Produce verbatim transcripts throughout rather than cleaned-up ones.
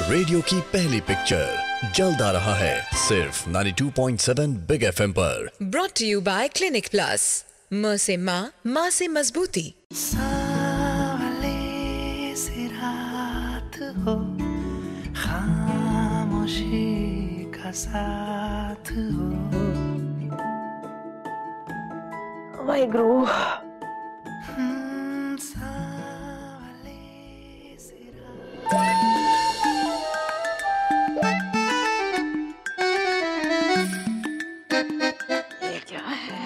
Radio की पहली picture जल्द आ रहा है सिर्फ बानवे पॉइंट सात बिग एफएम पर। Brought to you by Clinic Plus। म से माँ, माँ से मजबूती। सावले से रात हो, खामोशी का साथ हो। वाहिगुरु। हम्म, सावले से रात। ये क्या है?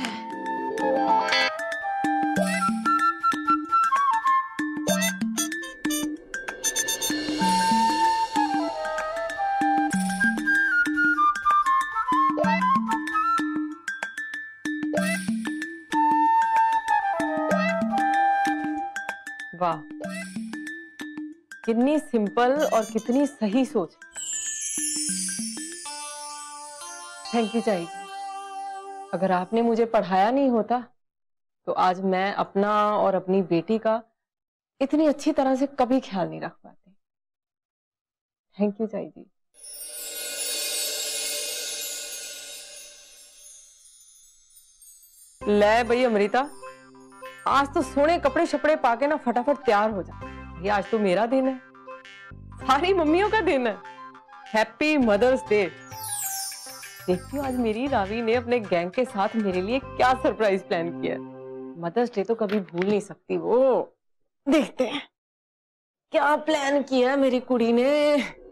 वाह, कितनी सिंपल और कितनी सही सोच। थैंक यू चाई। अगर आपने मुझे पढ़ाया नहीं होता तो आज मैं अपना और अपनी बेटी का इतनी अच्छी तरह से कभी ख्याल नहीं रख पाती। थैंक यू चाई जी। ले भाई अमृता, आज तो सोने कपड़े शपड़े पाके ना फटाफट तैयार हो जा। ये आज तो मेरा दिन है, सारी मम्मियों का दिन है। Happy Mother's Day. देखती हूँ आज मेरी रावी ने अपने गैंग के साथ मेरे लिए क्या सरप्राइज प्लान किया है। मदर्स डे तो कभी भूल नहीं सकती वो। देखते हैं क्या प्लान किया मेरी कुड़ी ने।